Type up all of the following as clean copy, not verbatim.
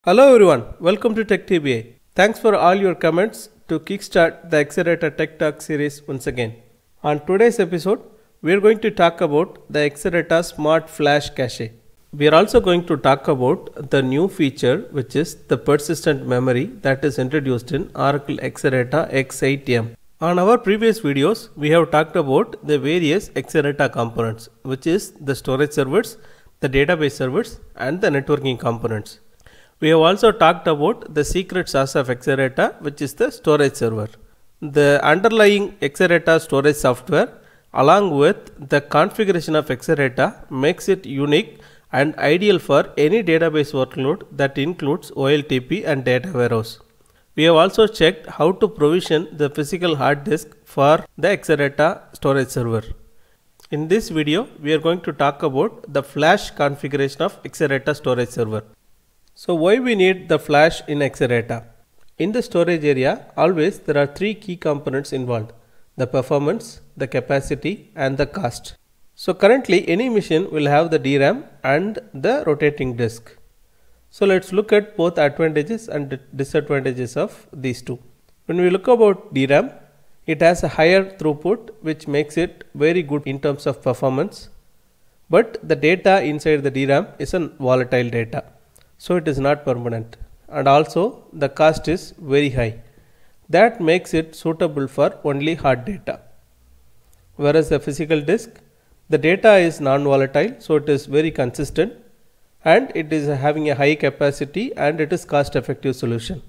Hello everyone, welcome to TechTBA. Thanks for all your comments to kickstart the Accelerator Tech Talk series once again. On today's episode, we are going to talk about the Accelerator Smart Flash Cache. We are also going to talk about the new feature, which is the persistent memory that is introduced in Oracle Accelerator X8M. On our previous videos, we have talked about the various Accelerator components, which is the storage servers, the database servers, and the networking components. We have also talked about the secret sauce of Accelerator, which is the storage server. The underlying Accelerator storage software along with the configuration of Accelerator makes it unique and ideal for any database workload that includes OLTP and data warehouse. We have also checked how to provision the physical hard disk for the Accelerator storage server. In this video, we are going to talk about the flash configuration of Accelerator storage server. So why we need the flash in Accelerator? In the storage area, always there are three key components involved: the performance, the capacity, and the cost. So currently any machine will have the DRAM and the rotating disk. So let's look at both advantages and disadvantages of these two. When we look about DRAM, it has a higher throughput, which makes it very good in terms of performance. But the data inside the DRAM is a volatile data. So it is not permanent, and also the cost is very high. That makes it suitable for only hard data. Whereas the physical disk, the data is non-volatile, so it is very consistent and it is having a high capacity and it is cost effective solution.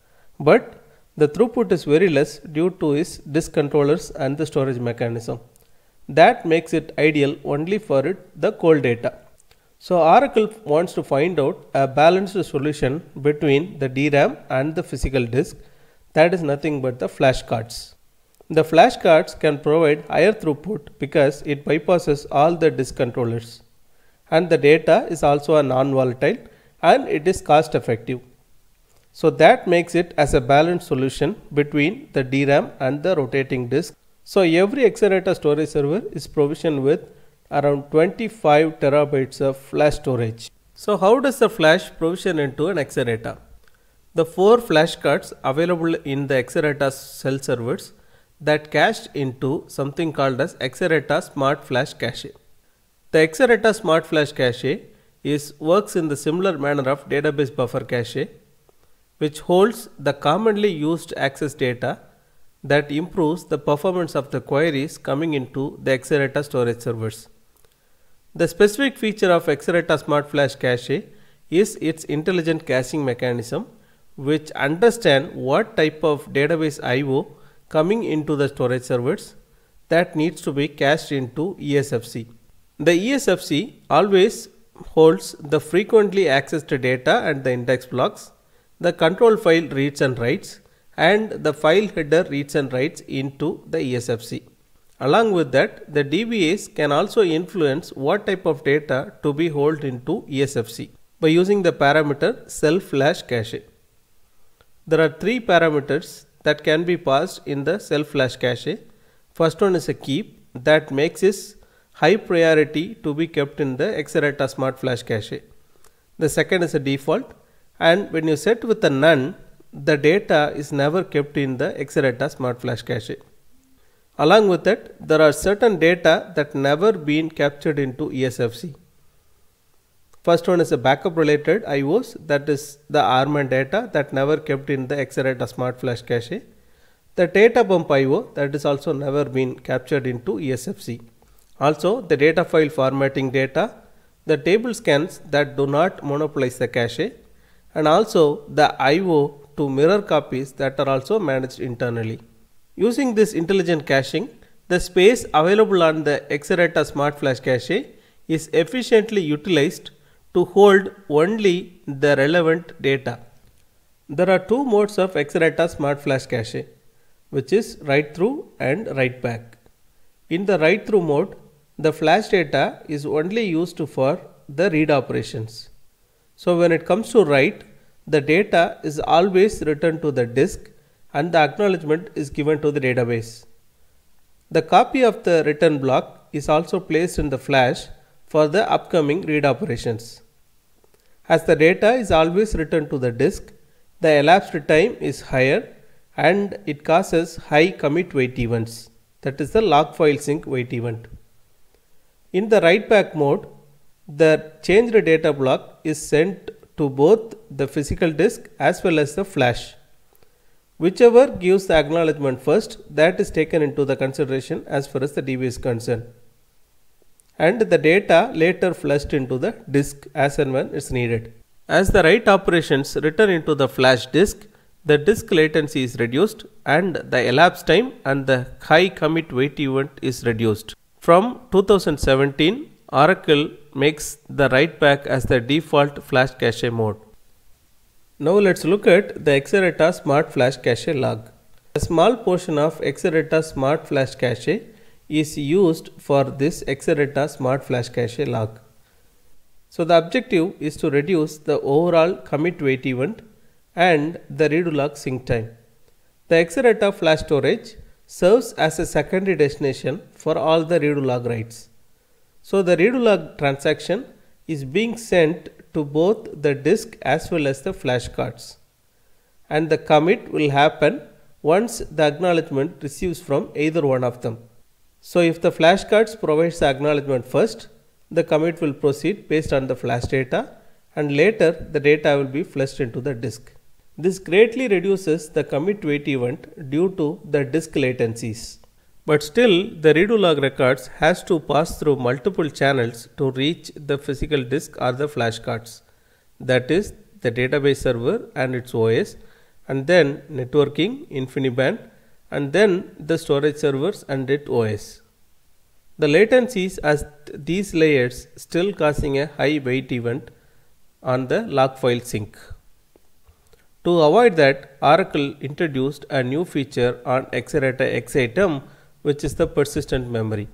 But the throughput is very less due to its disk controllers and the storage mechanism. That makes it ideal only for the cold data. So Oracle wants to find out a balanced solution between the DRAM and the physical disk, that is nothing but the flash cards. The flash cards can provide higher throughput because it bypasses all the disk controllers, and the data is also a non-volatile and it is cost effective. So that makes it as a balanced solution between the DRAM and the rotating disk. So every Accelerator storage server is provisioned with around 25 terabytes of flash storage. So how does the flash provision into an Accelerator? The 4 flash cards available in the Accelerator cell servers that cached into something called as Accelerator Smart Flash Cache. The Accelerator Smart Flash Cache works in the similar manner of database buffer cache, which holds the commonly used access data that improves the performance of the queries coming into the Accelerator storage servers. The specific feature of Accelerator Smart Flash Cache is its intelligent caching mechanism, which understands what type of database I/O coming into the storage servers that needs to be cached into ESFC. The ESFC always holds the frequently accessed data and the index blocks, the control file reads and writes, and the file header reads and writes into the ESFC. Along with that, the DBAs can also influence what type of data to be held into ESFC by using the parameter self flash cache. There are 3 parameters that can be passed in the self flash cache. First one is a keep that makes its high priority to be kept in the Accelerator Smart Flash Cache. The second is a default, and when you set with a none, the data is never kept in the Accelerator Smart Flash Cache. Along with that, there are certain data that never been captured into ESFC. First one is a backup related IOs, that is the ARM data that never kept in the Accelerator Smart Flash Cache. The data bump IO that is also never been captured into ESFC. Also the data file formatting data, the table scans that do not monopolize the cache, and also the IO to mirror copies that are also managed internally. Using this intelligent caching, the space available on the Accelerator Smart Flash Cache is efficiently utilized to hold only the relevant data. There are 2 modes of Accelerator Smart Flash Cache, which is write through and write back. In the write through mode, the flash data is only used for the read operations. So when it comes to write, the data is always written to the disk and the acknowledgement is given to the database. The copy of the written block is also placed in the flash for the upcoming read operations. As the data is always written to the disk, the elapsed time is higher and it causes high commit wait events, that is the log file sync wait event. In the write back mode, the changed data block is sent to both the physical disk as well as the flash. Whichever gives the acknowledgement first, that is taken into the consideration as far as the DB is concerned. And the data later flushed into the disk as and when it is needed. As the write operations return into the flash disk, the disk latency is reduced and the elapsed time and the high commit wait event is reduced. From 2017, Oracle makes the write back as the default flash cache mode. Now let's look at the Exadata Smart Flash Cache log. A small portion of Exadata Smart Flash Cache is used for this Exadata Smart Flash Cache log. So the objective is to reduce the overall commit wait event and the redo log sync time. The Exadata flash storage serves as a secondary destination for all the redo log writes. So the redo log transaction is being sent to both the disk as well as the flash cards, and the commit will happen once the acknowledgement receives from either one of them. So if the flash cards provides the acknowledgement first, the commit will proceed based on the flash data, and later the data will be flushed into the disk. This greatly reduces the commit wait event due to the disk latencies. But still, the redo log records has to pass through multiple channels to reach the physical disk or the flash cards. That is the database server and its OS, and then networking, InfiniBand, and then the storage servers and its OS. The latencies at these layers still causing a high wait event on the log file sync. To avoid that, Oracle introduced a new feature on Exadata X-Item, which is the persistent memory.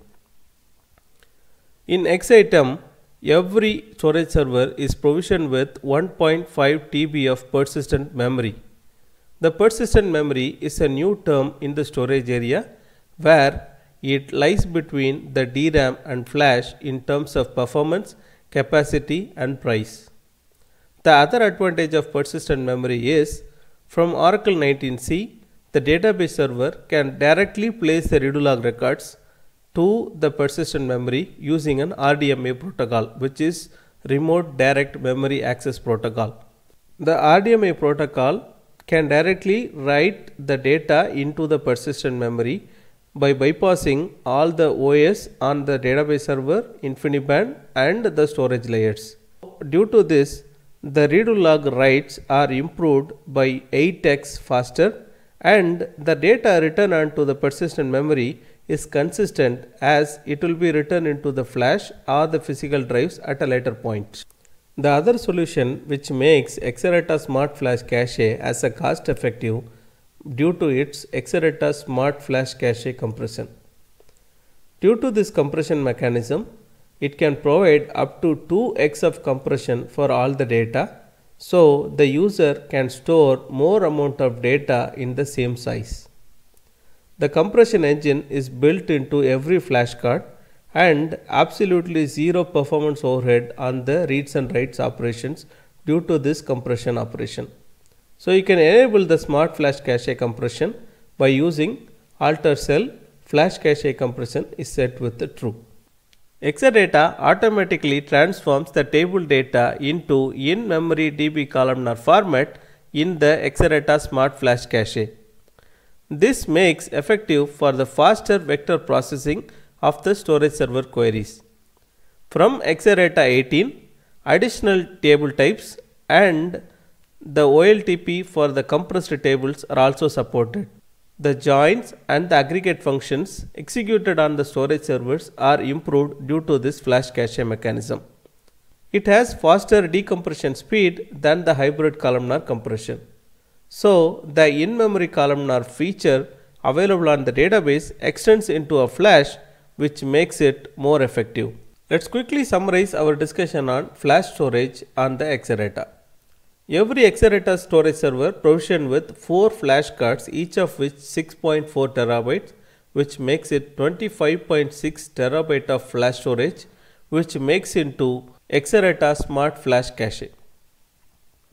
In X-Item, every storage server is provisioned with 1.5 TB of persistent memory. The persistent memory is a new term in the storage area where it lies between the DRAM and flash in terms of performance, capacity and price. The other advantage of persistent memory is, from Oracle 19c, the database server can directly place the redo log records to the persistent memory using an RDMA protocol, which is Remote Direct Memory Access Protocol. The RDMA protocol can directly write the data into the persistent memory by bypassing all the OS on the database server, InfiniBand and the storage layers. Due to this, the redo log writes are improved by 8x faster, and the data returned onto the persistent memory is consistent as it will be written into the flash or the physical drives at a later point. The other solution which makes Exadata Smart Flash Cache as a cost effective due to its Exadata Smart Flash Cache compression. Due to this compression mechanism, it can provide up to 2x of compression for all the data, so the user can store more amount of data in the same size. The compression engine is built into every flash card and absolutely zero performance overhead on the reads and writes operations due to this compression operation. So you can enable the Smart Flash Cache compression by using alter cell flash cache compression is set with the true. Exadata automatically transforms the table data into in-memory DB columnar format in the Exadata Smart Flash Cache. This makes effective for the faster vector processing of the storage server queries. From Exadata 18, additional table types and the OLTP for the compressed tables are also supported. The joins and the aggregate functions executed on the storage servers are improved due to this flash cache mechanism. It has faster decompression speed than the hybrid columnar compression. So the in-memory columnar feature available on the database extends into a flash, which makes it more effective. Let's quickly summarize our discussion on flash storage on the Exadata. Every Exadata storage server provisioned with 4 flash cards, each of which 6.4 terabytes, which makes it 25.6 terabyte of flash storage, which makes into Exadata Smart Flash Cache.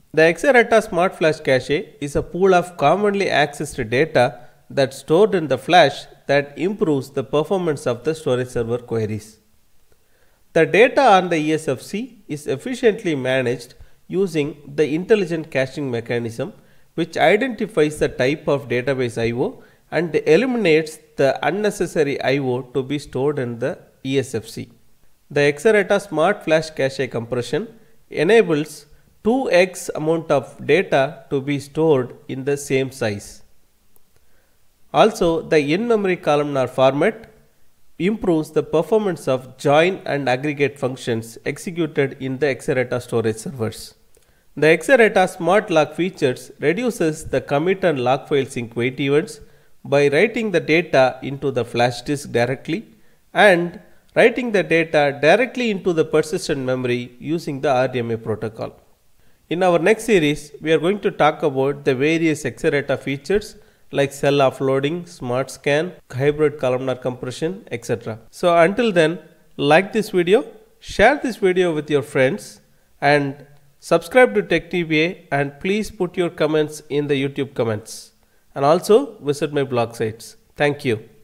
The Exarata Smart Flash Cache is a pool of commonly accessed data that's stored in the flash that improves the performance of the storage server queries. The data on the ESFC is efficiently managed using the intelligent caching mechanism, which identifies the type of database I/O and eliminates the unnecessary I/O to be stored in the ESFC. The Exarata Smart Flash Cache compression enables 2x amount of data to be stored in the same size. Also, the in-memory columnar format improves the performance of join and aggregate functions executed in the Exarata storage servers. The Exarata Smart Lock features reduces the commit and lock file sync wait events by writing the data into the flash disk directly and writing the data directly into the persistent memory using the RDMA protocol. In our next series, we are going to talk about the various Exarata features like cell offloading, smart scan, hybrid columnar compression, etc. So until then, like this video, share this video with your friends and subscribe to TechTBA, and please put your comments in the YouTube comments, and also visit my blog sites. Thank you.